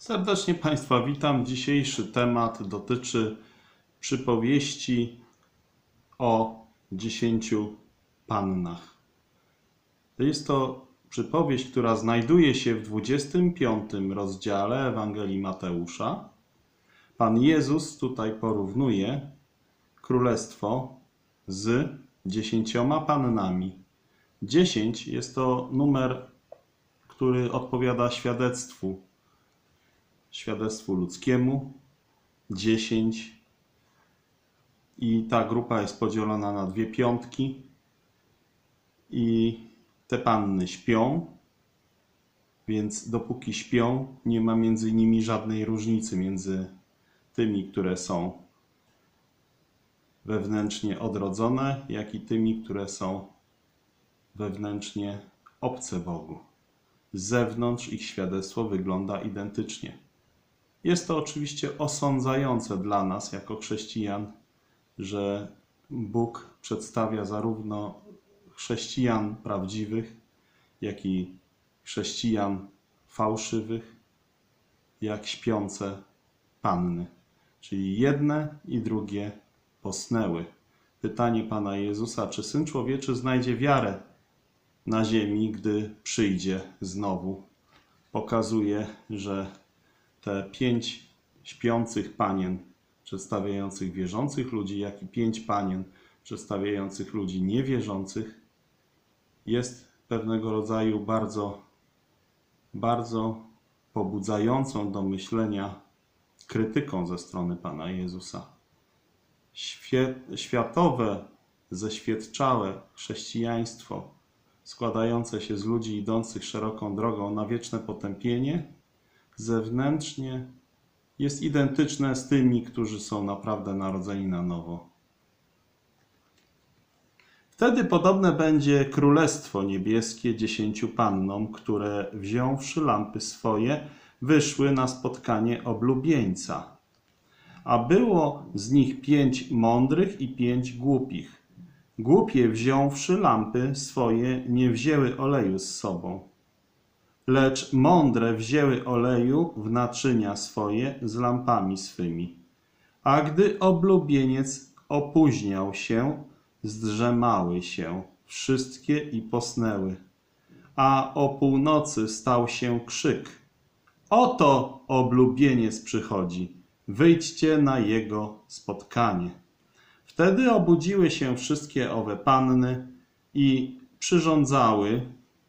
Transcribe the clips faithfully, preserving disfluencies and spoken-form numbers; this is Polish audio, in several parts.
Serdecznie Państwa witam. Dzisiejszy temat dotyczy przypowieści o dziesięciu pannach. Jest to przypowieść, która znajduje się w dwudziestym piątym rozdziale Ewangelii Mateusza. Pan Jezus tutaj porównuje królestwo z dziesięcioma pannami. Dziesięć jest to numer, który odpowiada świadectwu. świadectwu ludzkiemu, dziesięć, i ta grupa jest podzielona na dwie piątki i te panny śpią, więc dopóki śpią, nie ma między nimi żadnej różnicy między tymi, które są wewnętrznie odrodzone, jak i tymi, które są wewnętrznie obce Bogu. Z zewnątrz ich świadectwo wygląda identycznie. Jest to oczywiście osądzające dla nas jako chrześcijan, że Bóg przedstawia zarówno chrześcijan prawdziwych, jak i chrześcijan fałszywych, jak śpiące panny. Czyli jedne i drugie posnęły. Pytanie Pana Jezusa, czy Syn Człowieczy znajdzie wiarę na ziemi, gdy przyjdzie znowu, pokazuje, że te pięć śpiących panien przedstawiających wierzących ludzi, jak i pięć panien przedstawiających ludzi niewierzących jest pewnego rodzaju bardzo, bardzo pobudzającą do myślenia krytyką ze strony Pana Jezusa. Światowe, zeświadczałe chrześcijaństwo składające się z ludzi idących szeroką drogą na wieczne potępienie zewnętrznie jest identyczne z tymi, którzy są naprawdę narodzeni na nowo. Wtedy podobne będzie Królestwo Niebieskie dziesięciu pannom, które wziąwszy lampy swoje, wyszły na spotkanie oblubieńca. A było z nich pięć mądrych i pięć głupich. Głupie wziąwszy lampy swoje, nie wzięły oleju z sobą. Lecz mądre wzięły oleju w naczynia swoje z lampami swymi. A gdy oblubieniec opóźniał się, zdrzemały się wszystkie i posnęły. A o północy stał się krzyk: oto oblubieniec przychodzi, wyjdźcie na jego spotkanie. Wtedy obudziły się wszystkie owe panny i przyrządzały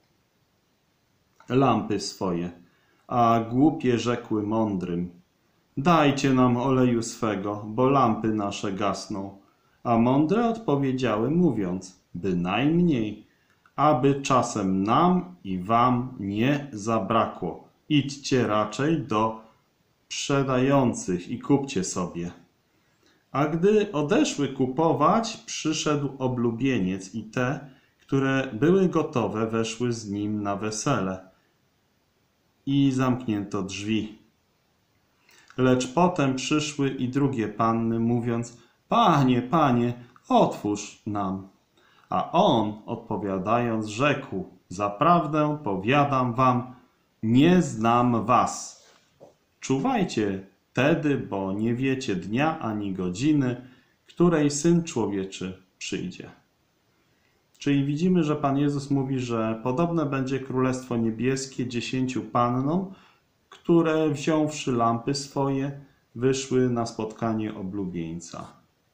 lampy swoje, a głupie rzekły mądrym: dajcie nam oleju swego, bo lampy nasze gasną. A mądre odpowiedziały, mówiąc: bynajmniej, aby czasem nam i wam nie zabrakło. Idźcie raczej do sprzedających i kupcie sobie. A gdy odeszły kupować, przyszedł oblubieniec i te, które były gotowe, weszły z nim na wesele. I zamknięto drzwi. Lecz potem przyszły i drugie panny, mówiąc: Panie, Panie, otwórz nam. A on, odpowiadając, rzekł: zaprawdę powiadam wam, nie znam was. Czuwajcie tedy, bo nie wiecie dnia ani godziny, której Syn Człowieczy przyjdzie. Czyli widzimy, że Pan Jezus mówi, że podobne będzie Królestwo Niebieskie dziesięciu pannom, które wziąwszy lampy swoje, wyszły na spotkanie oblubieńca.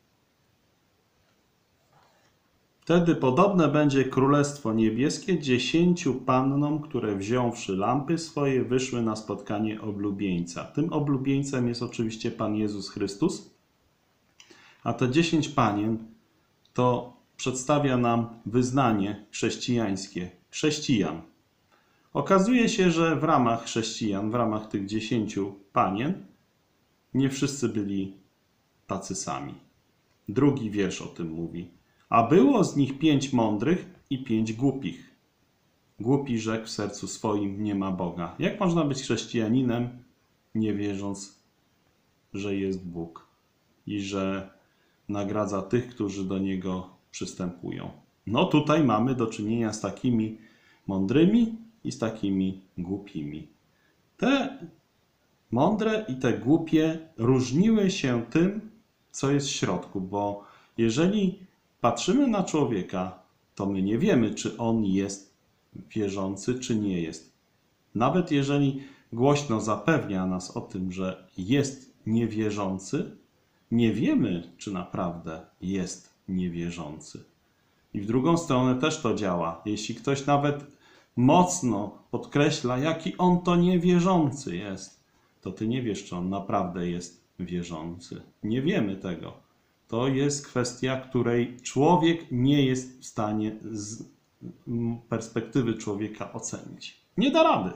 Wtedy podobne będzie Królestwo Niebieskie dziesięciu pannom, które wziąwszy lampy swoje, wyszły na spotkanie oblubieńca. Tym oblubieńcem jest oczywiście Pan Jezus Chrystus, a te dziesięć panien to przedstawia nam wyznanie chrześcijańskie, chrześcijan. Okazuje się, że w ramach chrześcijan, w ramach tych dziesięciu panien, nie wszyscy byli tacy sami. Drugi wiersz o tym mówi. A było z nich pięć mądrych i pięć głupich. Głupi rzekł w sercu swoim: nie ma Boga. Jak można być chrześcijaninem, nie wierząc, że jest Bóg i że nagradza tych, którzy do Niego przystępują? No tutaj mamy do czynienia z takimi mądrymi i z takimi głupimi. Te Mądre i te głupie różniły się tym, co jest w środku, bo jeżeli patrzymy na człowieka, to my nie wiemy, czy on jest wierzący, czy nie jest. Nawet jeżeli głośno zapewnia nas o tym, że jest niewierzący, nie wiemy, czy naprawdę jest niewierzący. I w drugą stronę też to działa. Jeśli ktoś nawet mocno podkreśla, jaki on to niewierzący jest, to ty nie wiesz, czy on naprawdę jest wierzący. Nie wiemy tego. To jest kwestia, której człowiek nie jest w stanie z perspektywy człowieka ocenić. Nie da rady.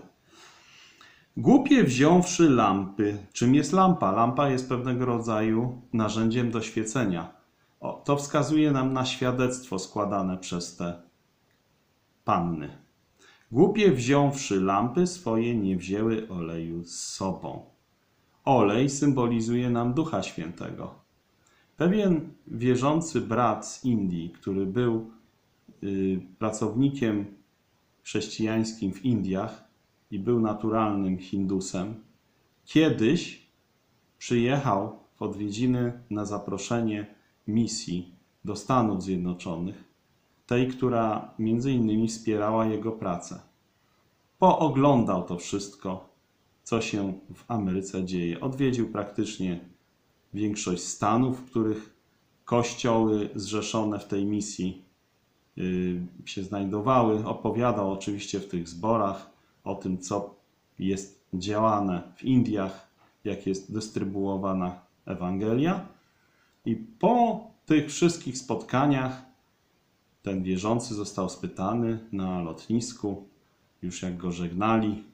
Głupie wziąwszy lampy. Czym jest lampa? Lampa jest pewnego rodzaju narzędziem do świecenia. O, to wskazuje nam na świadectwo składane przez te panny. Głupie wziąwszy lampy swoje, nie wzięły oleju z sobą. Olej symbolizuje nam Ducha Świętego. Pewien wierzący brat z Indii, który był y, pracownikiem chrześcijańskim w Indiach i był naturalnym Hindusem, kiedyś przyjechał w odwiedziny na zaproszenie misji do Stanów Zjednoczonych, tej, która między innymi wspierała jego pracę. Pooglądał to wszystko, co się w Ameryce dzieje. Odwiedził praktycznie większość stanów, w których kościoły zrzeszone w tej misji yy, się znajdowały. Opowiadał oczywiście w tych zborach o tym, co jest działane w Indiach, jak jest dystrybuowana Ewangelia. I po tych wszystkich spotkaniach ten wierzący został spytany na lotnisku, już jak go żegnali,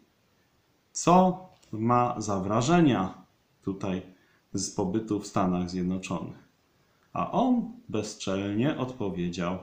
co ma za wrażenia tutaj z pobytu w Stanach Zjednoczonych. A on bezczelnie odpowiedział: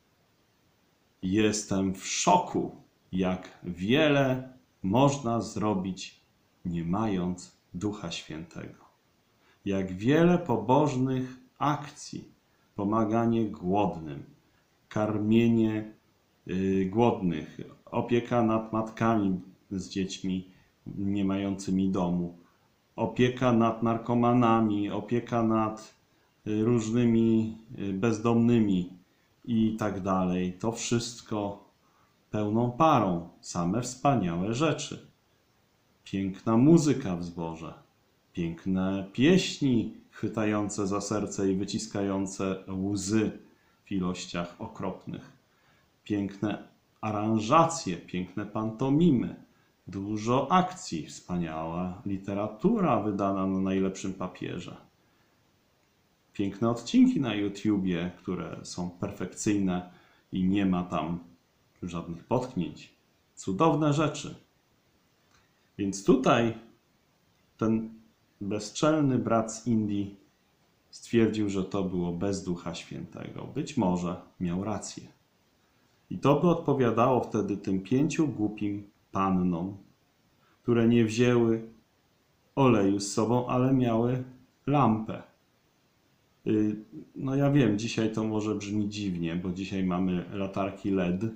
jestem w szoku, jak wiele można zrobić, nie mając Ducha Świętego. Jak wiele pobożnych akcji, pomaganie głodnym, karmienie y, głodnych, opieka nad matkami z dziećmi nie mającymi domu, opieka nad narkomanami, opieka nad y, różnymi y, bezdomnymi i tak dalej. To wszystko pełną parą, same wspaniałe rzeczy. Piękna muzyka w zborze, piękne pieśni chwytające za serce i wyciskające łzy w ilościach okropnych, piękne aranżacje, piękne pantomimy, dużo akcji, wspaniała literatura wydana na najlepszym papierze, piękne odcinki na YouTubie, które są perfekcyjne i nie ma tam żadnych potknięć, cudowne rzeczy. Więc tutaj ten bezczelny brat z Indii stwierdził, że to było bez Ducha Świętego. Być może miał rację. I to by odpowiadało wtedy tym pięciu głupim pannom, które nie wzięły oleju z sobą, ale miały lampę. No ja wiem, dzisiaj to może brzmi dziwnie, bo dzisiaj mamy latarki L E D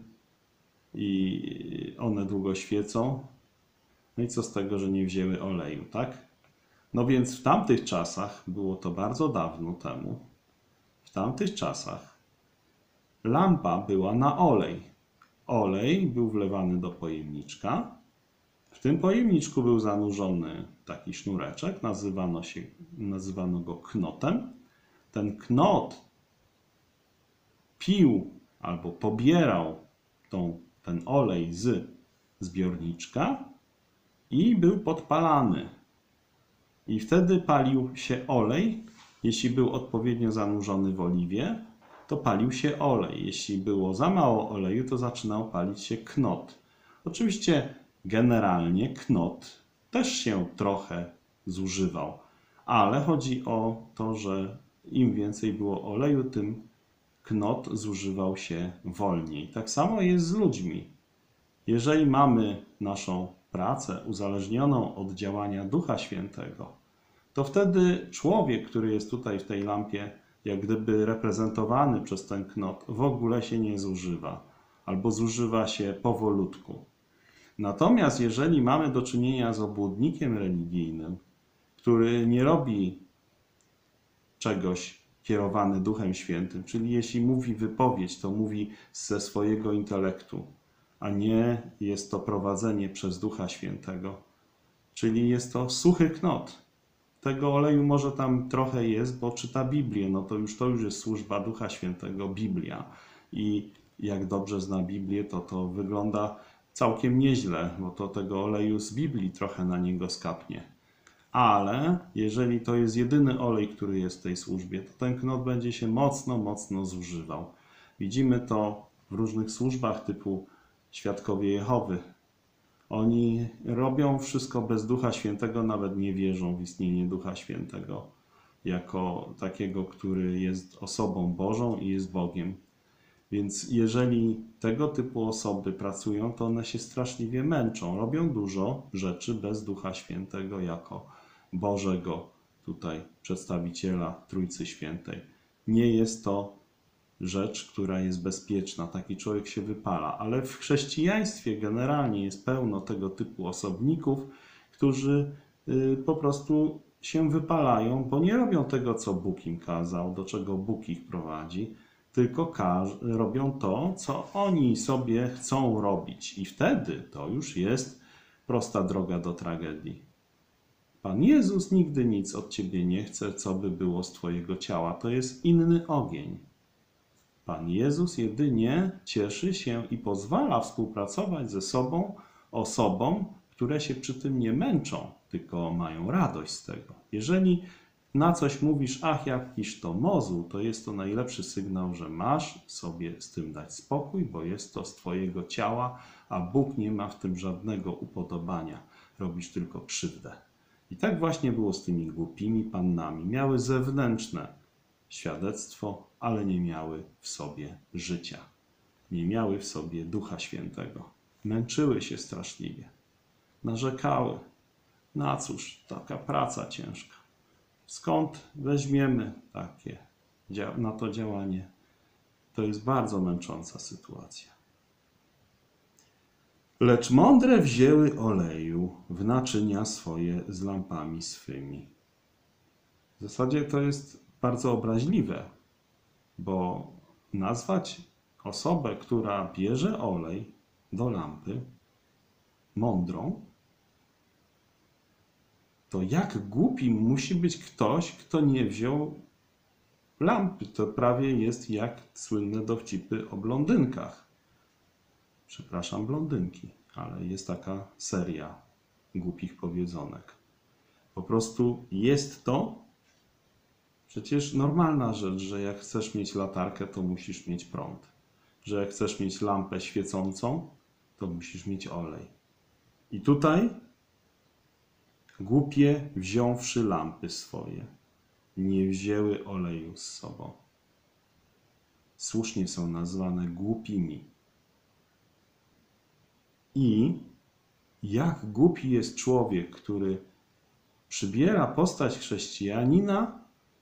i one długo świecą. No i co z tego, że nie wzięły oleju, tak? No więc w tamtych czasach, było to bardzo dawno temu, w tamtych czasach lampa była na olej. Olej był wlewany do pojemniczka. W tym pojemniczku był zanurzony taki sznureczek, nazywano, się, nazywano go knotem. Ten knot pił albo pobierał tą, ten olej z zbiorniczka i był podpalany. I wtedy palił się olej. Jeśli był odpowiednio zanurzony w oliwie, to palił się olej. Jeśli było za mało oleju, to zaczynał palić się knot. Oczywiście generalnie knot też się trochę zużywał, ale chodzi o to, że im więcej było oleju, tym knot zużywał się wolniej. Tak samo jest z ludźmi. Jeżeli mamy naszą pracę uzależnioną od działania Ducha Świętego, to wtedy człowiek, który jest tutaj w tej lampie, jak gdyby reprezentowany przez ten knot, w ogóle się nie zużywa, albo zużywa się powolutku. Natomiast jeżeli mamy do czynienia z obłudnikiem religijnym, który nie robi czegoś kierowany Duchem Świętym, czyli jeśli mówi wypowiedź, to mówi ze swojego intelektu, a nie jest to prowadzenie przez Ducha Świętego, czyli jest to suchy knot. Tego oleju może tam trochę jest, bo czyta Biblię, no to już to już jest służba Ducha Świętego, Biblia. I jak dobrze zna Biblię, to to wygląda całkiem nieźle, bo to tego oleju z Biblii trochę na niego skapnie. Ale jeżeli to jest jedyny olej, który jest w tej służbie, to ten knot będzie się mocno, mocno zużywał. Widzimy to w różnych służbach typu Świadkowie Jehowy. Oni robią wszystko bez Ducha Świętego, nawet nie wierzą w istnienie Ducha Świętego jako takiego, który jest osobą Bożą i jest Bogiem. Więc jeżeli tego typu osoby pracują, to one się straszliwie męczą. Robią dużo rzeczy bez Ducha Świętego jako Bożego tutaj przedstawiciela Trójcy Świętej. Nie jest to rzecz, która jest bezpieczna. Taki człowiek się wypala. Ale w chrześcijaństwie generalnie jest pełno tego typu osobników, którzy po prostu się wypalają, bo nie robią tego, co Bóg im kazał, do czego Bóg ich prowadzi, tylko robią to, co oni sobie chcą robić. I wtedy to już jest prosta droga do tragedii. Pan Jezus nigdy nic od ciebie nie chce, co by było z twojego ciała. To jest inny ogień. Pan Jezus jedynie cieszy się i pozwala współpracować ze sobą osobom, które się przy tym nie męczą, tylko mają radość z tego. Jeżeli na coś mówisz, ach, jakiś to mozuł, to jest to najlepszy sygnał, że masz sobie z tym dać spokój, bo jest to z twojego ciała, a Bóg nie ma w tym żadnego upodobania. Robisz tylko krzywdę. I tak właśnie było z tymi głupimi pannami. Miały zewnętrzne świadectwo, ale nie miały w sobie życia. Nie miały w sobie Ducha Świętego. Męczyły się straszliwie. Narzekały. Na cóż, taka praca ciężka. Skąd weźmiemy takie na to działanie? To jest bardzo męcząca sytuacja. Lecz mądre wzięły oleju w naczynia swoje z lampami swymi. W zasadzie to jest bardzo obraźliwe, bo nazwać osobę, która bierze olej do lampy, mądrą, to jak głupi musi być ktoś, kto nie wziął lampy. To prawie jest jak słynne dowcipy o blondynkach. Przepraszam, blondynki, ale jest taka seria głupich powiedzonek. Po prostu jest to przecież normalna rzecz, że jak chcesz mieć latarkę, to musisz mieć prąd. Że jak chcesz mieć lampę świecącą, to musisz mieć olej. I tutaj głupie, wziąwszy lampy swoje, nie wzięły oleju z sobą. Słusznie są nazwane głupimi. I jak głupi jest człowiek, który przybiera postać chrześcijanina,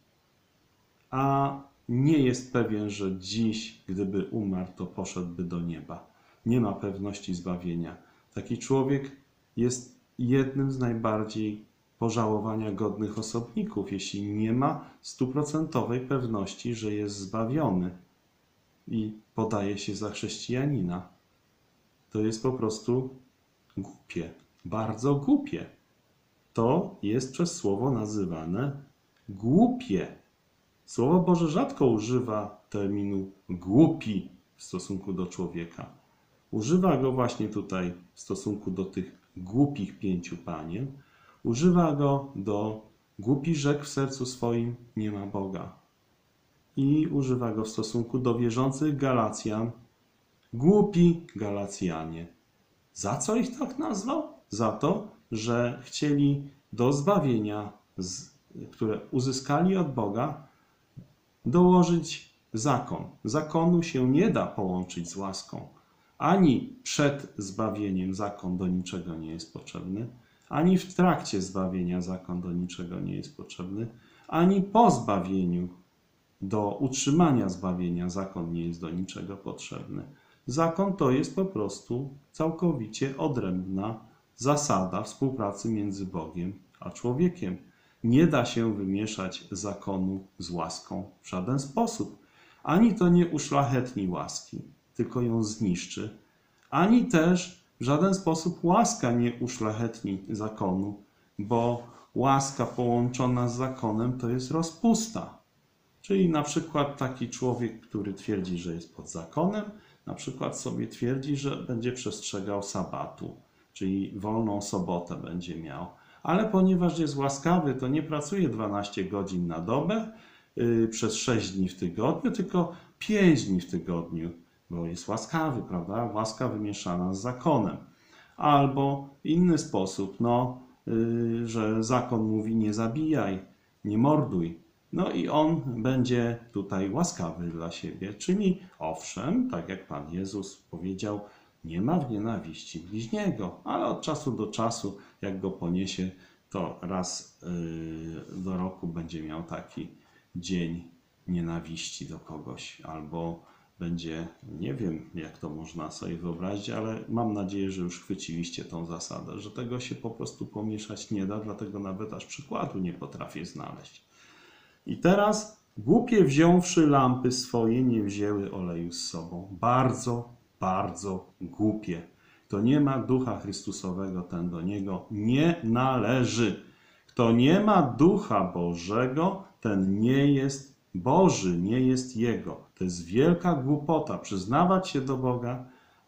a nie jest pewien, że dziś, gdyby umarł, to poszedłby do nieba. Nie ma pewności zbawienia. Taki człowiek jest jednym z najbardziej pożałowania godnych osobników, jeśli nie ma stuprocentowej pewności, że jest zbawiony i podaje się za chrześcijanina. To jest po prostu głupie, bardzo głupie. To jest przez słowo nazywane głupie. Słowo Boże rzadko używa terminu głupi w stosunku do człowieka. Używa go właśnie tutaj w stosunku do tych głupich pięciu panien. Używa go do głupi rzekł w sercu swoim nie ma Boga. I używa go w stosunku do wierzących Galacjan. Głupi Galacjanie. Za co ich tak nazwał? Za to, że chcieli do zbawienia, które uzyskali od Boga, dołożyć zakon. Zakonu się nie da połączyć z łaską. Ani przed zbawieniem zakon do niczego nie jest potrzebny, ani w trakcie zbawienia zakon do niczego nie jest potrzebny, ani po zbawieniu do utrzymania zbawienia zakon nie jest do niczego potrzebny. Zakon to jest po prostu całkowicie odrębna zasada współpracy między Bogiem a człowiekiem. Nie da się wymieszać zakonu z łaską w żaden sposób. Ani to nie uszlachetni łaski, tylko ją zniszczy, ani też w żaden sposób łaska nie uszlachetni zakonu, bo łaska połączona z zakonem to jest rozpusta. Czyli na przykład taki człowiek, który twierdzi, że jest pod zakonem, na przykład sobie twierdzi, że będzie przestrzegał sabatu, czyli wolną sobotę będzie miał. Ale ponieważ jest łaskawy, to nie pracuje dwanaście godzin na dobę yy, przez sześć dni w tygodniu, tylko pięć dni w tygodniu, bo jest łaskawy, prawda? Łaska wymieszana z zakonem. Albo inny sposób, no, yy, że zakon mówi nie zabijaj, nie morduj. No i on będzie tutaj łaskawy dla siebie, czyli owszem, tak jak Pan Jezus powiedział, nie ma w nienawiści bliźniego, ale od czasu do czasu, jak go poniesie, to raz yy, do roku będzie miał taki dzień nienawiści do kogoś, albo będzie, nie wiem jak to można sobie wyobrazić, ale mam nadzieję, że już chwyciliście tą zasadę, że tego się po prostu pomieszać nie da, dlatego nawet aż przykładu nie potrafię znaleźć. I teraz głupie wziąwszy lampy swoje, nie wzięły oleju z sobą. Bardzo, bardzo głupie. Kto nie ma Ducha Chrystusowego, ten do niego nie należy. Kto nie ma Ducha Bożego, ten nie jest Boży, nie jest Jego. To jest wielka głupota przyznawać się do Boga,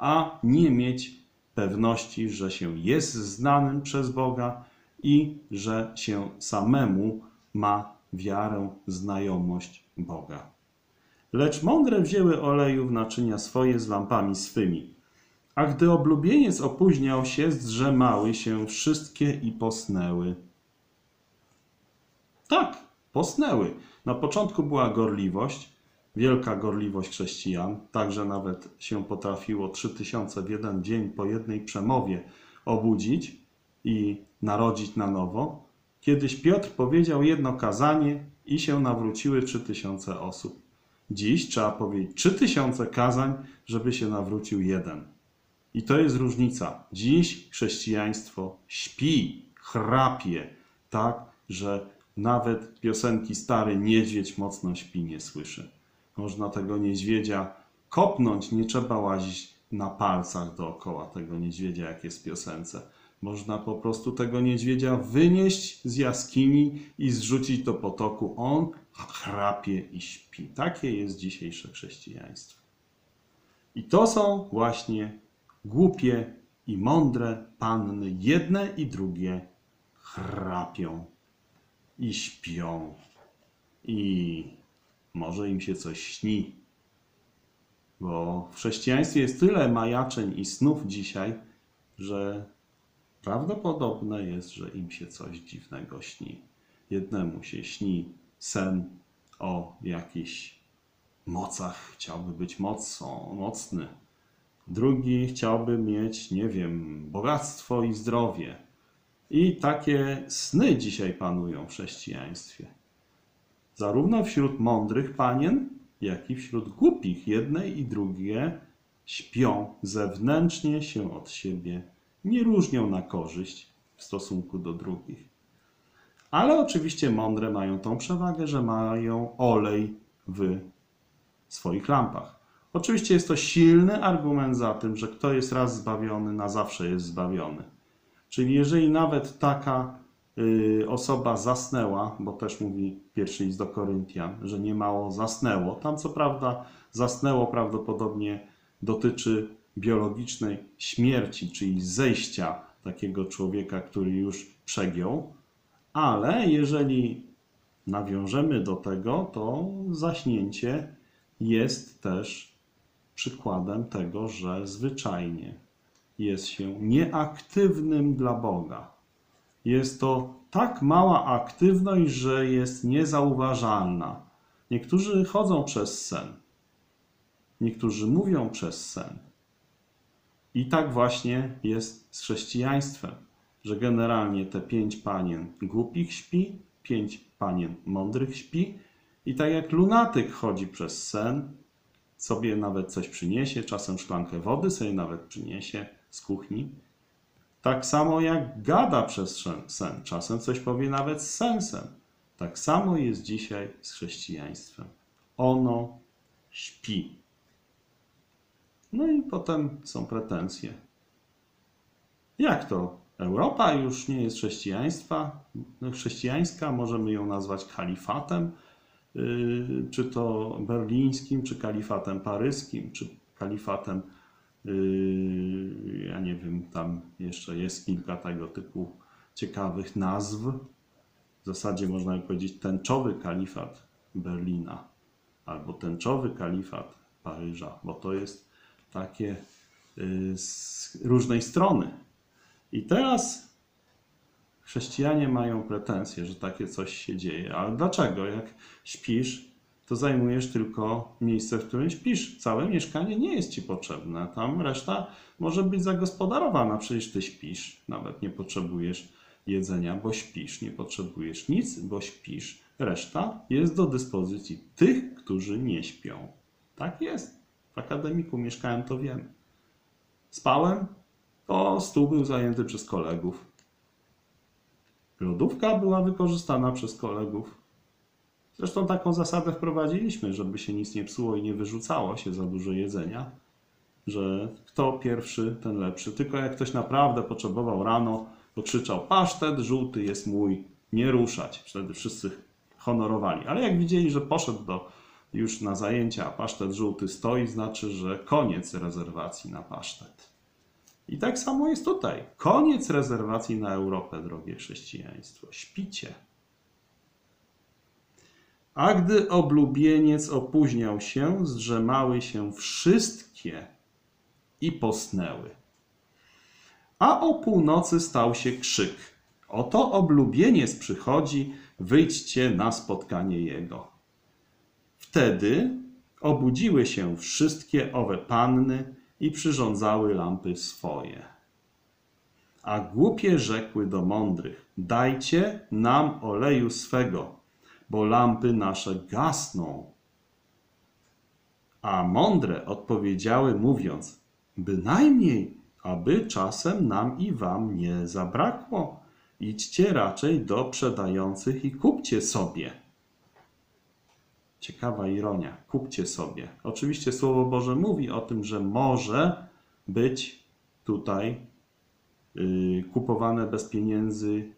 a nie mieć pewności, że się jest znanym przez Boga i że się samemu ma wiarę, znajomość Boga. Lecz mądre wzięły oleju w naczynia swoje z lampami swymi. A gdy oblubieniec opóźniał się, zdrzemały się wszystkie i posnęły. Tak, posnęły. Na początku była gorliwość, wielka gorliwość chrześcijan, tak że nawet się potrafiło trzy tysiące w jeden dzień po jednej przemowie obudzić i narodzić na nowo. Kiedyś Piotr powiedział jedno kazanie i się nawróciły trzy tysiące osób. Dziś trzeba powiedzieć trzy tysiące kazań, żeby się nawrócił jeden. I to jest różnica. Dziś chrześcijaństwo śpi, chrapie, tak, że nawet piosenki Stary Niedźwiedź mocno śpi nie słyszy. Można tego niedźwiedzia kopnąć, nie trzeba łazić na palcach dookoła tego niedźwiedzia, jak jest w piosence. Można po prostu tego niedźwiedzia wynieść z jaskini i zrzucić do potoku. On chrapie i śpi. Takie jest dzisiejsze chrześcijaństwo. I to są właśnie głupie i mądre panny. Jedne i drugie chrapią i śpią. I może im się coś śni. Bo w chrześcijaństwie jest tyle majaczeń i snów dzisiaj, że prawdopodobne jest, że im się coś dziwnego śni. Jednemu się śni sen o jakichś mocach, chciałby być mocą, mocny. Drugi chciałby mieć, nie wiem, bogactwo i zdrowie. I takie sny dzisiaj panują w chrześcijaństwie. Zarówno wśród mądrych panien, jak i wśród głupich. Jedne i drugie śpią, zewnętrznie się od siebie nie różnią na korzyść w stosunku do drugich. Ale oczywiście mądre mają tą przewagę, że mają olej w swoich lampach. Oczywiście jest to silny argument za tym, że kto jest raz zbawiony, na zawsze jest zbawiony. Czyli jeżeli nawet taka y, osoba zasnęła, bo też mówi pierwszy list do Koryntian, że niemało zasnęło. Tam co prawda zasnęło prawdopodobnie dotyczy biologicznej śmierci, czyli zejścia takiego człowieka, który już przegiął, ale jeżeli nawiążemy do tego, to zaśnięcie jest też przykładem tego, że zwyczajnie jest się nieaktywnym dla Boga. Jest to tak mała aktywność, że jest niezauważalna. Niektórzy chodzą przez sen, niektórzy mówią przez sen. I tak właśnie jest z chrześcijaństwem, że generalnie te pięć panien głupich śpi, pięć panien mądrych śpi i tak jak lunatyk chodzi przez sen, sobie nawet coś przyniesie, czasem szklankę wody sobie nawet przyniesie z kuchni. Tak samo jak gada przez sen, czasem coś powie nawet z sensem. Tak samo jest dzisiaj z chrześcijaństwem. Ono śpi. No i potem są pretensje. Jak to? Europa już nie jest chrześcijaństwa, chrześcijańska, możemy ją nazwać kalifatem, yy, czy to berlińskim, czy kalifatem paryskim, czy kalifatem, yy, ja nie wiem, tam jeszcze jest kilka tego typu ciekawych nazw. W zasadzie można by powiedzieć tęczowy kalifat Berlina albo tęczowy kalifat Paryża, bo to jest takie yy, z różnej strony. I teraz chrześcijanie mają pretensje, że takie coś się dzieje. Ale dlaczego? Jak śpisz, to zajmujesz tylko miejsce, w którym śpisz. Całe mieszkanie nie jest ci potrzebne. Tam reszta może być zagospodarowana. Przecież ty śpisz. Nawet nie potrzebujesz jedzenia, bo śpisz. Nie potrzebujesz nic, bo śpisz. Reszta jest do dyspozycji tych, którzy nie śpią. Tak jest. W akademiku mieszkałem, to wiem. Spałem, to stół był zajęty przez kolegów. Lodówka była wykorzystana przez kolegów. Zresztą taką zasadę wprowadziliśmy, żeby się nic nie psuło i nie wyrzucało się za dużo jedzenia, że kto pierwszy, ten lepszy. Tylko jak ktoś naprawdę potrzebował rano, to krzyczał: pasztet żółty jest mój, nie ruszać. Wtedy wszyscy honorowali. Ale jak widzieli, że poszedł do, już na zajęcia, a pasztet żółty stoi, znaczy, że koniec rezerwacji na pasztet. I tak samo jest tutaj. Koniec rezerwacji na Europę, drogie chrześcijaństwo. Śpicie. A gdy oblubieniec opóźniał się, zdrzemały się wszystkie i posnęły. A o północy stał się krzyk: oto oblubieniec przychodzi, wyjdźcie na spotkanie jego. Wtedy obudziły się wszystkie owe panny i przyrządzały lampy swoje. A głupie rzekły do mądrych: dajcie nam oleju swego, bo lampy nasze gasną. A mądre odpowiedziały, mówiąc: bynajmniej, aby czasem nam i wam nie zabrakło. Idźcie raczej do sprzedających i kupcie sobie. Ciekawa ironia. Kupcie sobie. Oczywiście Słowo Boże mówi o tym, że może być tutaj yy, kupowane bez pieniędzy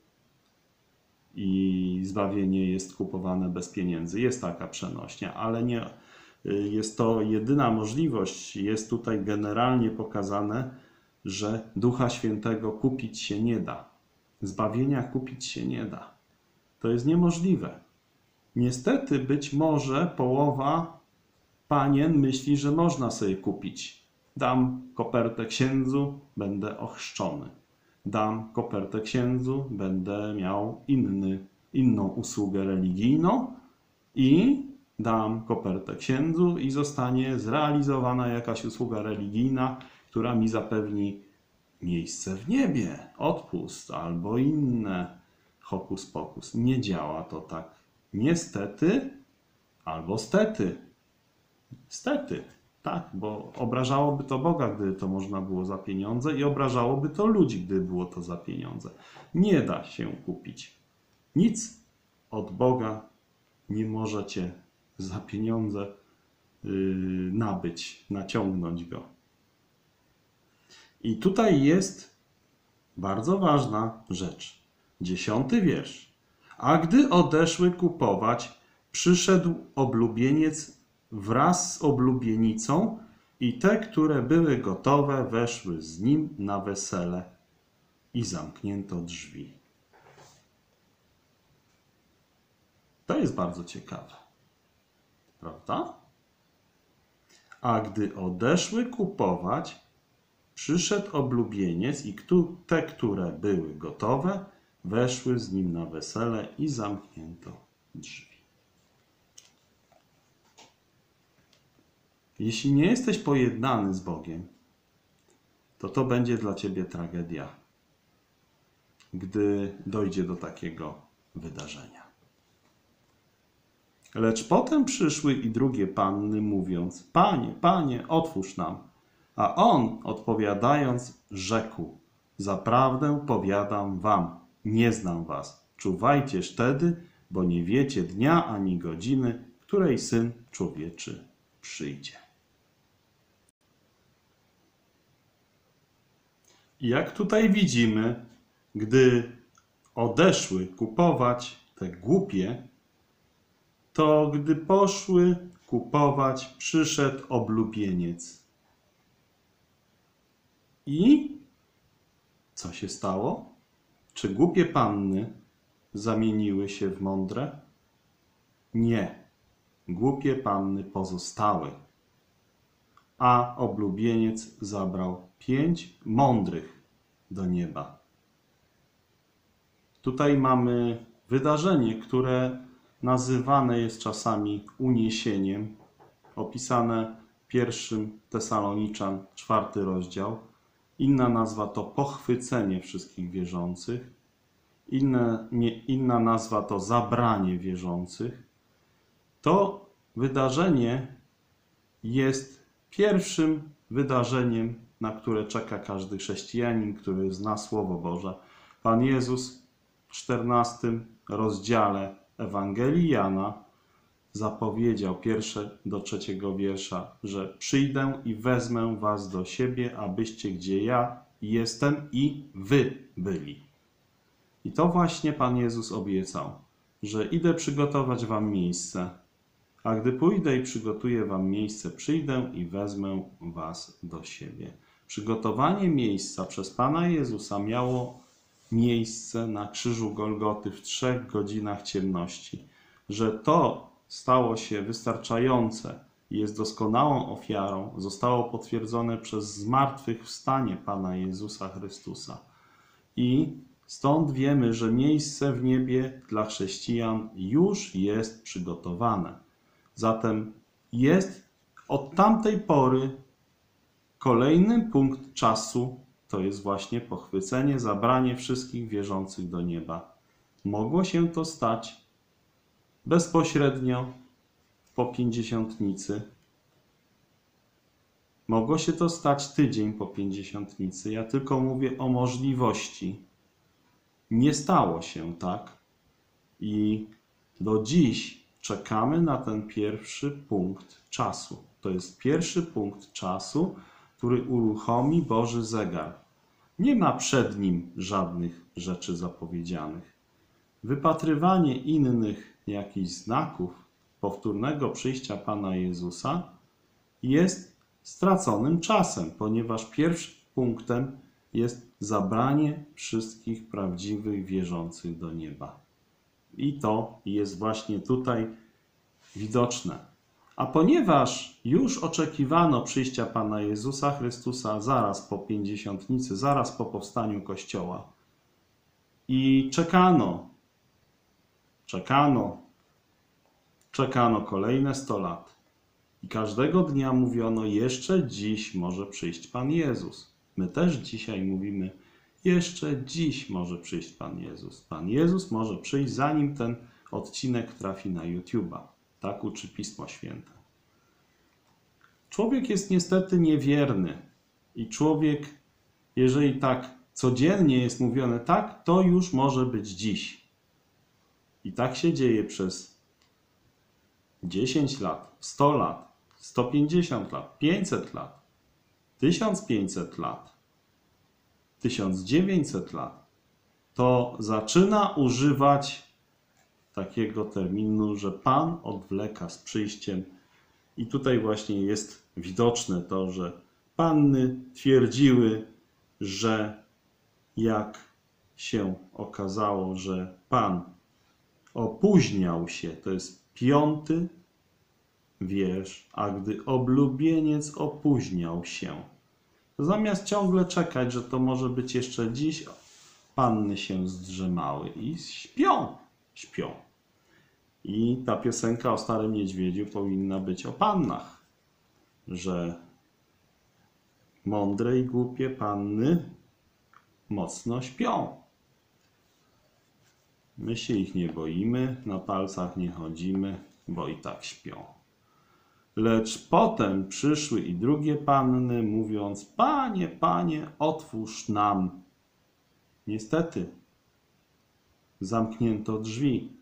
i zbawienie jest kupowane bez pieniędzy. Jest taka przenośnia, ale nie yy, jest to jedyna możliwość. Jest tutaj generalnie pokazane, że Ducha Świętego kupić się nie da. Zbawienia kupić się nie da. To jest niemożliwe. Niestety być może połowa panien myśli, że można sobie kupić. Dam kopertę księdzu, będę ochrzczony. Dam kopertę księdzu, będę miał inny, inną usługę religijną i dam kopertę księdzu i zostanie zrealizowana jakaś usługa religijna, która mi zapewni miejsce w niebie, odpust albo inne hokus pokus. Nie działa to tak. Niestety albo stety. Stety, tak, bo obrażałoby to Boga, gdyby to można było za pieniądze i obrażałoby to ludzi, gdyby było to za pieniądze. Nie da się kupić. Nic od Boga nie możecie za pieniądze yy, nabyć, naciągnąć go. I tutaj jest bardzo ważna rzecz. Dziesiąty wiersz. A gdy odeszły kupować, przyszedł oblubieniec wraz z oblubienicą i te, które były gotowe, weszły z nim na wesele i zamknięto drzwi. To jest bardzo ciekawe. Prawda? A gdy odeszły kupować, przyszedł oblubieniec i te, które były gotowe, weszły z nim na wesele i zamknięto drzwi. Jeśli nie jesteś pojednany z Bogiem, to to będzie dla ciebie tragedia, gdy dojdzie do takiego wydarzenia. Lecz potem przyszły i drugie panny, mówiąc: Panie, Panie, otwórz nam. A on, odpowiadając, rzekł: Zaprawdę powiadam wam, nie znam was. Czuwajcież tedy, bo nie wiecie dnia ani godziny, której Syn Człowieczy przyjdzie. I jak tutaj widzimy, gdy odeszły kupować te głupie, to gdy poszły kupować, przyszedł oblubieniec. I co się stało? Czy głupie panny zamieniły się w mądre? Nie. Głupie panny pozostały, a oblubieniec zabrał pięć mądrych do nieba. Tutaj mamy wydarzenie, które nazywane jest czasami uniesieniem, opisane w pierwszym Tesaloniczan, czwarty rozdział. Inna nazwa to pochwycenie wszystkich wierzących. Inne, nie, inna nazwa to zabranie wierzących. To wydarzenie jest pierwszym wydarzeniem, na które czeka każdy chrześcijanin, który zna Słowo Boże. Pan Jezus w czternastym rozdziale Ewangelii Jana zapowiedział, pierwsze do trzeciego wiersza, że przyjdę i wezmę was do siebie, abyście gdzie ja jestem i wy byli. I to właśnie Pan Jezus obiecał, że idę przygotować wam miejsce, a gdy pójdę i przygotuję wam miejsce, przyjdę i wezmę was do siebie. Przygotowanie miejsca przez Pana Jezusa miało miejsce na krzyżu Golgoty w trzech godzinach ciemności. Że to stało się wystarczające i jest doskonałą ofiarą, zostało potwierdzone przez zmartwychwstanie Pana Jezusa Chrystusa. I stąd wiemy, że miejsce w niebie dla chrześcijan już jest przygotowane. Zatem jest od tamtej pory kolejny punkt czasu, to jest właśnie pochwycenie, zabranie wszystkich wierzących do nieba. Mogło się to stać bezpośrednio po pięćdziesiątnicy. Mogło się to stać tydzień po pięćdziesiątnicy. Ja tylko mówię o możliwości. Nie stało się tak. I do dziś czekamy na ten pierwszy punkt czasu. To jest pierwszy punkt czasu, który uruchomi Boży zegar. Nie ma przed nim żadnych rzeczy zapowiedzianych. Wypatrywanie innych jakichś znaków powtórnego przyjścia Pana Jezusa jest straconym czasem, ponieważ pierwszym punktem jest zabranie wszystkich prawdziwych wierzących do nieba. I to jest właśnie tutaj widoczne. A ponieważ już oczekiwano przyjścia Pana Jezusa Chrystusa zaraz po pięćdziesiątnicy, zaraz po powstaniu Kościoła i czekano, czekano, czekano kolejne sto lat i każdego dnia mówiono, jeszcze dziś może przyjść Pan Jezus. My też dzisiaj mówimy, jeszcze dziś może przyjść Pan Jezus. Pan Jezus może przyjść, zanim ten odcinek trafi na YouTube'a. Tak uczy Pismo Święte. Człowiek jest niestety niewierny i człowiek, jeżeli tak codziennie jest mówione tak, to już może być dziś. I tak się dzieje przez dziesięć lat, sto lat, sto pięćdziesiąt lat, pięćset lat, tysiąc pięćset lat, tysiąc dziewięćset lat. To zaczyna używać takiego terminu, że Pan odwleka z przyjściem. I tutaj właśnie jest widoczne to, że panny twierdziły, że jak się okazało, że Pan opóźniał się, to jest piąty wiersz, a gdy oblubieniec opóźniał się, to zamiast ciągle czekać, że to może być jeszcze dziś, panny się zdrzemały i śpią, śpią. I ta piosenka o Starym Niedźwiedziu powinna być o pannach, że mądre i głupie panny mocno śpią. My się ich nie boimy, na palcach nie chodzimy, bo i tak śpią. Lecz potem przyszły i drugie panny, mówiąc: Panie, Panie, otwórz nam. Niestety, zamknięto drzwi.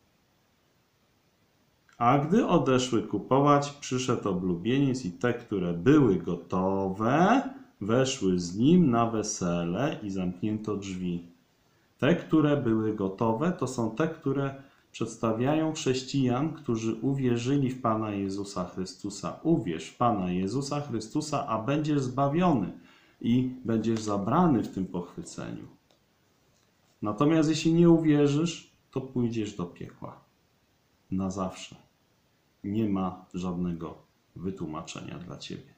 A gdy odeszły kupować, przyszedł oblubieniec i te, które były gotowe, weszły z nim na wesele i zamknięto drzwi. Te, które były gotowe, to są te, które przedstawiają chrześcijan, którzy uwierzyli w Pana Jezusa Chrystusa. Uwierz w Pana Jezusa Chrystusa, a będziesz zbawiony i będziesz zabrany w tym pochwyceniu. Natomiast jeśli nie uwierzysz, to pójdziesz do piekła. Na zawsze. Nie ma żadnego wytłumaczenia dla ciebie.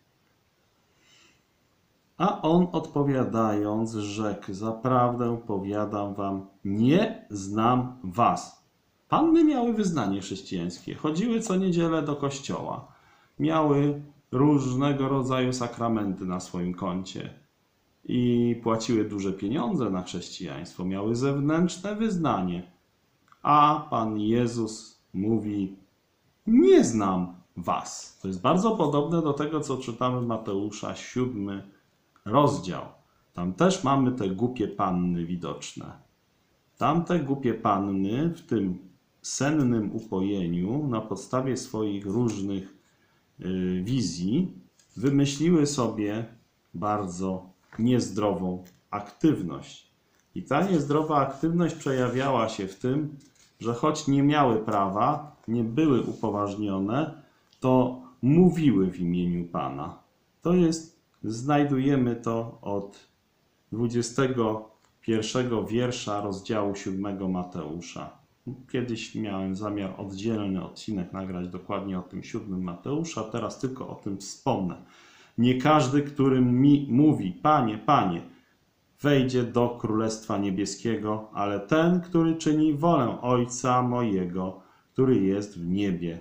A on odpowiadając rzekł: Zaprawdę powiadam wam, nie znam was. Panny miały wyznanie chrześcijańskie, chodziły co niedzielę do kościoła, miały różnego rodzaju sakramenty na swoim koncie i płaciły duże pieniądze na chrześcijaństwo, miały zewnętrzne wyznanie. A Pan Jezus mówi: nie znam was. To jest bardzo podobne do tego, co czytamy w Mateusza, siódmy rozdział. Tam też mamy te głupie panny widoczne. Tamte głupie panny w tym sennym upojeniu na podstawie swoich różnych y, wizji wymyśliły sobie bardzo niezdrową aktywność. I ta niezdrowa aktywność przejawiała się w tym, że choć nie miały prawa, nie były upoważnione, to mówiły w imieniu Pana. To jest, znajdujemy to od dwudziestego pierwszego wiersza rozdziału siódmego Mateusza. Kiedyś miałem zamiar oddzielny odcinek nagrać dokładnie o tym siódmym Mateusza, teraz tylko o tym wspomnę. Nie każdy, który mi mówi: Panie, Panie, wejdzie do Królestwa Niebieskiego, ale ten, który czyni wolę Ojca mojego, który jest w niebie.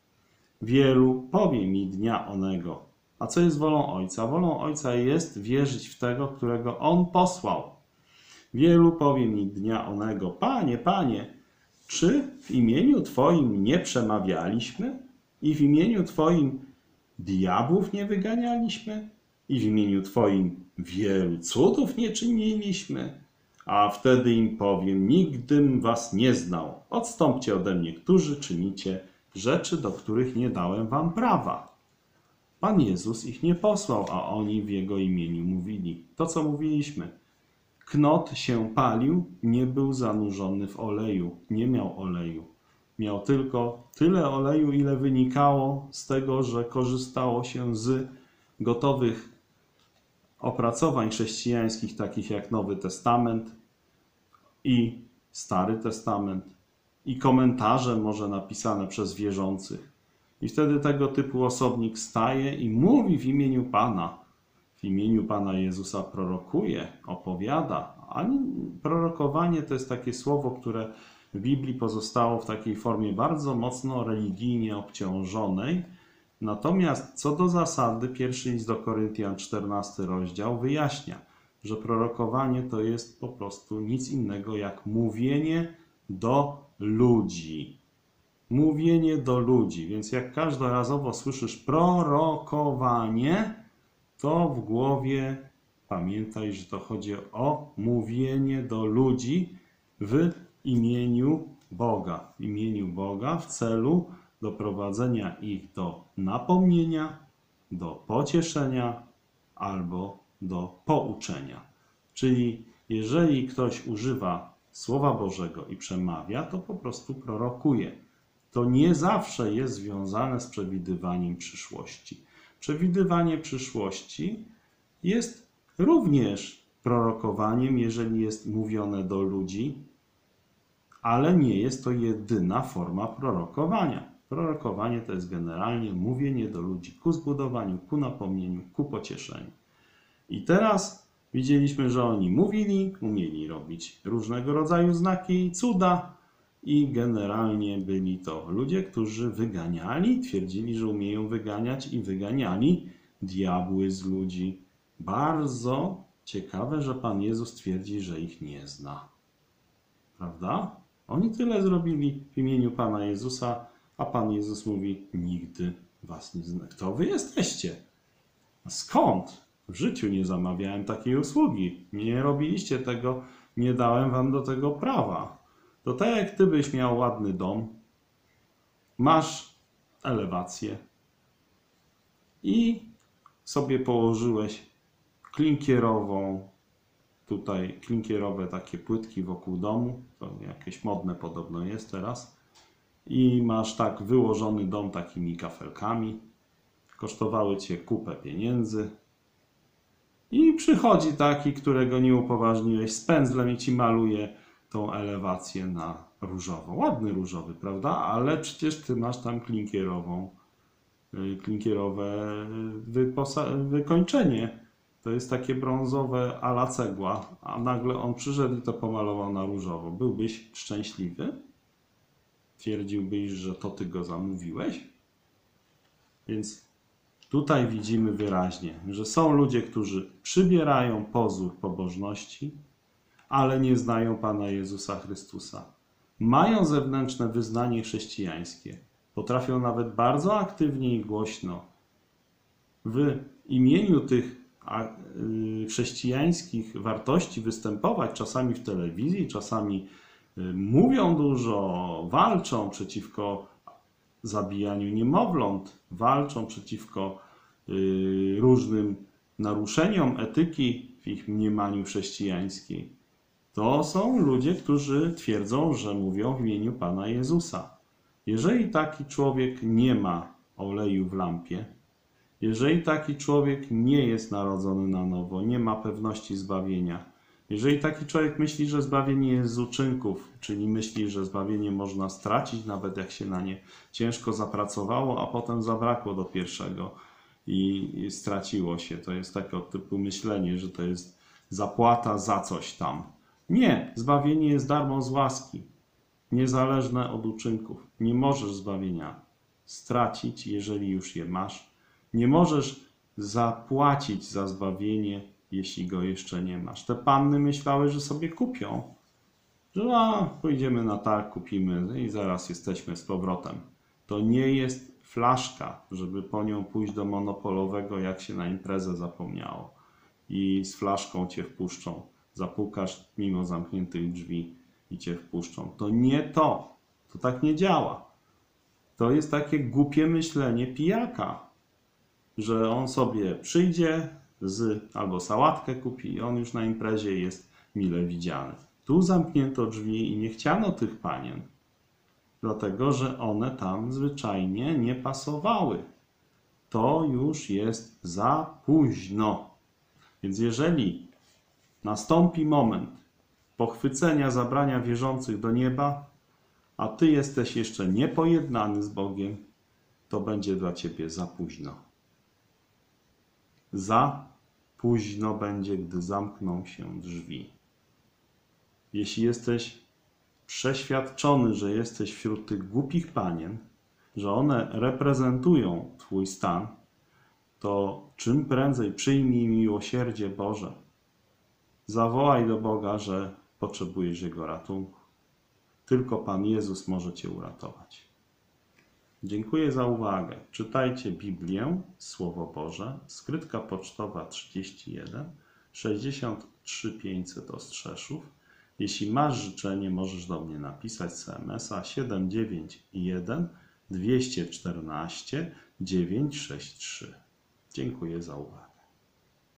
Wielu powie mi dnia onego. A co jest wolą Ojca? Wolą Ojca jest wierzyć w tego, którego On posłał. Wielu powie mi dnia onego: Panie, Panie, czy w imieniu Twoim nie przemawialiśmy i w imieniu Twoim diabłów nie wyganialiśmy i w imieniu Twoim wielu cudów nie czyniliśmy? A wtedy im powiem: nigdym was nie znał. Odstąpcie ode mnie, którzy czynicie rzeczy, do których nie dałem wam prawa. Pan Jezus ich nie posłał, a oni w Jego imieniu mówili to, co mówiliśmy. Knot się palił, nie był zanurzony w oleju, nie miał oleju. Miał tylko tyle oleju, ile wynikało z tego, że korzystało się z gotowych opracowań chrześcijańskich, takich jak Nowy Testament i Stary Testament, i komentarze może napisane przez wierzących. I wtedy tego typu osobnik staje i mówi w imieniu Pana, w imieniu Pana Jezusa prorokuje, opowiada. A prorokowanie to jest takie słowo, które w Biblii pozostało w takiej formie bardzo mocno religijnie obciążonej. Natomiast co do zasady, pierwszy list do Koryntian, czternasty rozdział, wyjaśnia, że prorokowanie to jest po prostu nic innego jak mówienie do ludzi. Mówienie do ludzi. Więc jak każdorazowo słyszysz prorokowanie, to w głowie pamiętaj, że to chodzi o mówienie do ludzi w imieniu Boga. W imieniu Boga w celu doprowadzenia ich do napomnienia, do pocieszenia albo do pouczenia. Czyli jeżeli ktoś używa Słowa Bożego i przemawia, to po prostu prorokuje. To nie zawsze jest związane z przewidywaniem przyszłości. Przewidywanie przyszłości jest również prorokowaniem, jeżeli jest mówione do ludzi, ale nie jest to jedyna forma prorokowania. Prorokowanie to jest generalnie mówienie do ludzi ku zbudowaniu, ku napomnieniu, ku pocieszeniu. I teraz widzieliśmy, że oni mówili, umieli robić różnego rodzaju znaki i cuda i generalnie byli to ludzie, którzy wyganiali, twierdzili, że umieją wyganiać i wyganiali diabły z ludzi. Bardzo ciekawe, że Pan Jezus twierdzi, że ich nie zna. Prawda? Oni tyle zrobili w imieniu Pana Jezusa, A Pan Jezus mówi, nigdy was nie znam. Kto wy jesteście? A skąd? W życiu nie zamawiałem takiej usługi. Nie robiliście tego, nie dałem wam do tego prawa. To tak jak ty byś miał ładny dom, masz elewację i sobie położyłeś klinkierową, tutaj klinkierowe takie płytki wokół domu, to jakieś modne podobno jest teraz, i masz tak wyłożony dom takimi kafelkami, kosztowały cię kupę pieniędzy i przychodzi taki, którego nie upoważniłeś, z pędzlem i ci maluje tą elewację na różowo. Ładny różowy, prawda? Ale przecież ty masz tam klinkierową, klinkierowe wykończenie. To jest takie brązowe a la cegła, a nagle on przyszedł i to pomalował na różowo. Byłbyś szczęśliwy? Twierdziłbyś, że to ty go zamówiłeś? Więc tutaj widzimy wyraźnie, że są ludzie, którzy przybierają pozór pobożności, ale nie znają Pana Jezusa Chrystusa. Mają zewnętrzne wyznanie chrześcijańskie. Potrafią nawet bardzo aktywnie i głośno w imieniu tych chrześcijańskich wartości występować, czasami w telewizji, czasami mówią dużo, walczą przeciwko zabijaniu niemowląt, walczą przeciwko różnym naruszeniom etyki w ich mniemaniu chrześcijańskiej. To są ludzie, którzy twierdzą, że mówią w imieniu Pana Jezusa. Jeżeli taki człowiek nie ma oleju w lampie, jeżeli taki człowiek nie jest narodzony na nowo, nie ma pewności zbawienia, jeżeli taki człowiek myśli, że zbawienie jest z uczynków, czyli myśli, że zbawienie można stracić, nawet jak się na nie ciężko zapracowało, a potem zabrakło do pierwszego i straciło się. To jest takie od typu myślenie, że to jest zapłata za coś tam. Nie, zbawienie jest darmo z łaski, niezależne od uczynków. Nie możesz zbawienia stracić, jeżeli już je masz. Nie możesz zapłacić za zbawienie, jeśli go jeszcze nie masz. Te panny myślały, że sobie kupią, że a, pójdziemy na targ, kupimy i zaraz jesteśmy z powrotem. To nie jest flaszka, żeby po nią pójść do monopolowego, jak się na imprezę zapomniało i z flaszką cię wpuszczą. Zapukasz mimo zamkniętych drzwi i cię wpuszczą. To nie to. To tak nie działa. To jest takie głupie myślenie pijaka, że on sobie przyjdzie z, albo sałatkę kupi i on już na imprezie jest mile widziany. Tu zamknięto drzwi i nie chciano tych panien, dlatego że one tam zwyczajnie nie pasowały. To już jest za późno. Więc jeżeli nastąpi moment pochwycenia zabrania wierzących do nieba, a ty jesteś jeszcze niepojednany z Bogiem, to będzie dla ciebie za późno. Za późno będzie, gdy zamkną się drzwi. Jeśli jesteś przeświadczony, że jesteś wśród tych głupich panien, że one reprezentują twój stan, to czym prędzej przyjmij miłosierdzie Boże. Zawołaj do Boga, że potrzebujesz Jego ratunku. Tylko Pan Jezus może cię uratować. Dziękuję za uwagę. Czytajcie Biblię, Słowo Boże, skrytka pocztowa trzydzieści jeden sześćdziesiąt trzy pięćset Ostrzeszów. Jeśli masz życzenie, możesz do mnie napisać z S M S a siedem dziewięć jeden dwieście czternaście dziewięćset sześćdziesiąt trzy. Dziękuję za uwagę.